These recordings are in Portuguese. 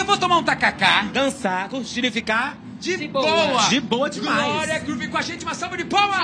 Eu vou tomar um tacacá. Dançar, curtir e ficar De boa. De boa demais. Glória Groove com a gente, uma salva de palmas.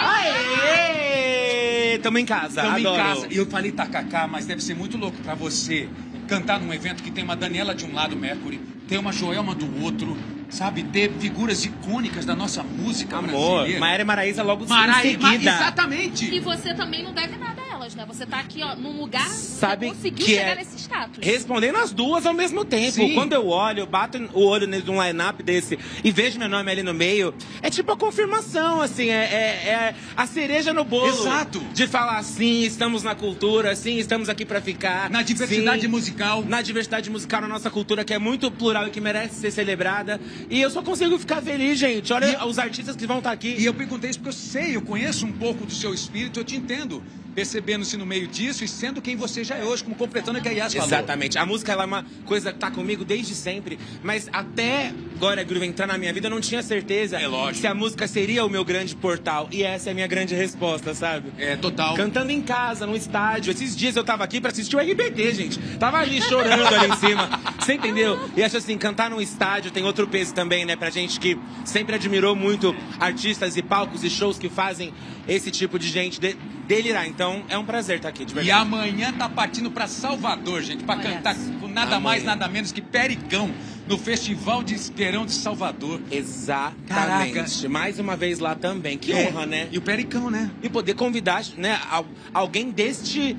Aê! Tamo em casa, Tamo adoro. em casa. E eu falei tacacá, mas deve ser muito louco pra você cantar num evento que tem uma Daniela de um lado, Mercury, tem uma Joelma do outro, sabe? Ter figuras icônicas da nossa música Amor, brasileira. Maiara e Maraísa logo em Maraísa, seguida. exatamente. E você também não deve nada a elas, né? Você tá aqui, ó, num lugar Sabe que conseguiu que chegar é nesse status. respondendo as duas ao mesmo tempo. Sim. Quando eu olho, eu bato o olho num line-up desse e vejo meu nome ali no meio, é tipo a confirmação, assim, é a cereja no bolo. Exato. De falar, sim, estamos na cultura, sim, estamos aqui pra ficar. Na diversidade sim, musical. Na diversidade musical, na nossa cultura, que é muito plural e que merece ser celebrada. E eu só consigo ficar feliz, gente. Olha os artistas que vão estar aqui. E eu perguntei isso porque eu conheço um pouco do seu espírito, eu te entendo. Percebendo-se no meio disso e sendo quem você já é hoje, como completando o que a Yas falou. Exatamente. A música ela é uma coisa que tá comigo desde sempre, mas até Glória Groove entrar na minha vida, eu não tinha certeza se a música seria o meu grande portal. E essa é a minha grande resposta, sabe? É, total. Cantando em casa, no estádio. Esses dias eu tava aqui pra assistir o RBD, gente. Tava ali chorando ali em cima. Você entendeu? E acho assim, cantar num estádio tem outro peso também, né? Pra gente que sempre admirou muito artistas e palcos e shows que fazem esse tipo de gente delirar. Então, é um prazer estar aqui, de verdade. E amanhã tá partindo pra Salvador, gente, pra cantar com nada mais, nada menos que Pericão, no Festival de Verão de Salvador. Exatamente. Caraca. Mais uma vez lá também. Que honra, né? E o Pericão, né? E poder convidar, né, alguém deste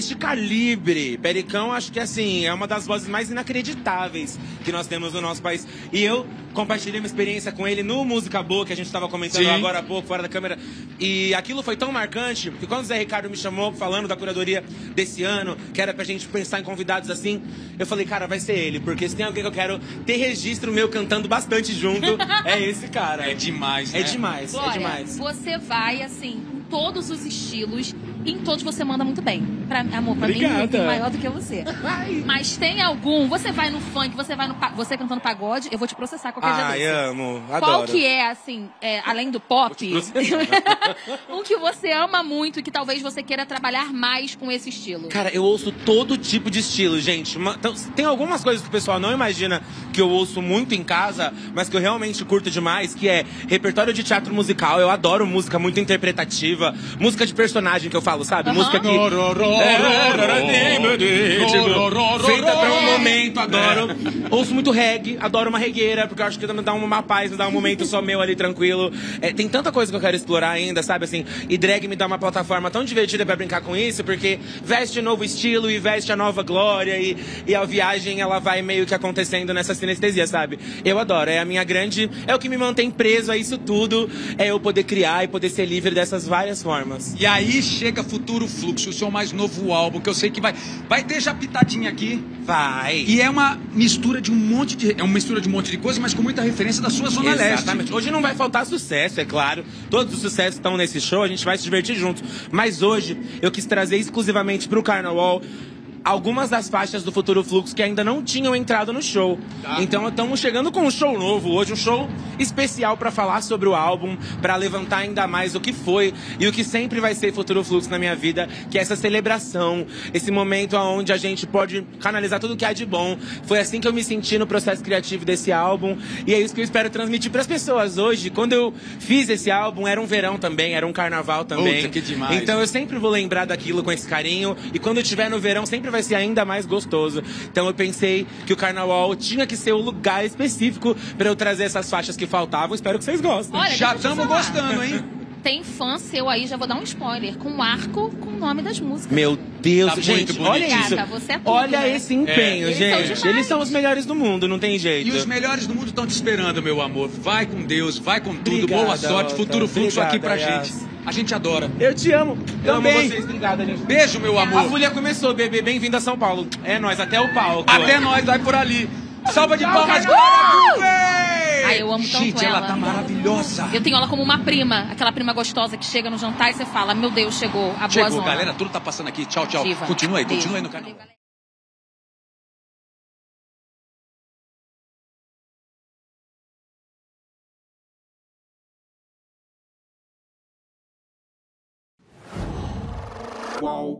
calibre. Pericão, acho que assim, é uma das vozes mais inacreditáveis que nós temos no nosso país. E eu compartilhei uma experiência com ele no Música Boa, que a gente estava comentando agora há pouco, fora da câmera. E aquilo foi tão marcante, que quando o Zé Ricardo me chamou falando da curadoria desse ano, que era pra gente pensar em convidados assim, eu falei, cara, vai ser ele, porque se tem alguém que eu quero ter registro meu cantando bastante junto, é esse cara. É demais, né? É demais, Glória, é demais. você vai, assim, em todos os estilos, e em todos você manda muito bem. Amor, pra Obrigada. mim, eu tenho maior do que você. Mas tem algum, você vai no funk, você cantando pagode, eu vou te processar qualquer dia Ai, desse. amo, adoro. Qual que é, assim, além do pop, um que você ama muito e que talvez você queira trabalhar mais com esse estilo? Cara, eu ouço todo tipo de estilo, gente. Então, tem algumas coisas que o pessoal não imagina que eu ouço muito em casa, mas que eu realmente curto demais, que é repertório de teatro musical. Eu adoro música muito interpretativa, música de personagem que eu falo, sabe? Música que... feita pra um momento, adoro. Ouço muito reggae, adoro uma regueira, porque eu acho que me dá uma paz, me dá um momento só meu ali, tranquilo. Tem tanta coisa que eu quero explorar ainda, sabe? Assim, e drag me dá uma plataforma tão divertida pra brincar com isso, porque veste novo estilo e veste a nova glória, e a viagem, ela vai meio que acontecendo nessa sinestesia, sabe? Eu adoro, é a minha grande... É o que me mantém preso a isso tudo, é eu poder criar e poder ser livre dessas várias formas. E aí chega Futuro Fluxo, o seu mais novo álbum, que eu sei que vai ter já pitadinha aqui. Vai. E é uma mistura de um monte de coisa, mas com muita referência da sua Zona Leste. Exatamente. Hoje não vai faltar sucesso, é claro. Todos os sucessos estão nesse show, a gente vai se divertir juntos. Mas hoje eu quis trazer exclusivamente pro Carnaval algumas das faixas do Futuro Fluxo que ainda não tinham entrado no show. Então estamos chegando com um show novo hoje, um show especial para falar sobre o álbum, para levantar ainda mais o que foi e o que sempre vai ser Futuro Fluxo na minha vida, que é essa celebração, esse momento onde a gente pode canalizar tudo que há de bom. Foi assim que eu me senti no processo criativo desse álbum e é isso que eu espero transmitir para as pessoas hoje. Quando eu fiz esse álbum, era um verão também, era um carnaval também. Puta, que demais. Então eu sempre vou lembrar daquilo com esse carinho e quando eu estiver no verão sempre vai ser ainda mais gostoso. Então eu pensei que o Carnaval tinha que ser o lugar específico para eu trazer essas faixas que faltavam. Espero que vocês gostem. Olha, Já deixa eu te estamos falar. gostando, hein? Tem fã seu aí, já vou dar um spoiler, com um arco com o nome das músicas. Meu Deus, Tá gente, muito bonito. olha isso. Gata, você é tudo, Olha né? esse empenho, Eles são gente. demais. Eles são os melhores do mundo, não tem jeito. E os melhores do mundo estão te esperando, meu amor. Vai com Deus, vai com tudo. Obrigada, Boa sorte. Otto. Futuro Fluxo aqui pra Obrigada, gente. Yas. A gente adora. Eu te amo. Eu amo Também. vocês. Obrigada, gente. Beijo, meu A amor. folia começou, bebê. Bem-vindo a São Paulo. É nóis, até o palco. Até nós, vai por ali. Salva de Tchau, palmas, Carol. Glória Groove! Ai, eu amo tanto Gente, ela ela. tá maravilhosa. Eu tenho ela como uma prima, aquela prima gostosa que chega no jantar e você fala, meu Deus, chegou a boa Chegou, zona. galera, tudo tá passando aqui. Tchau, tchau. Diva. Continua aí Beijo. no canal.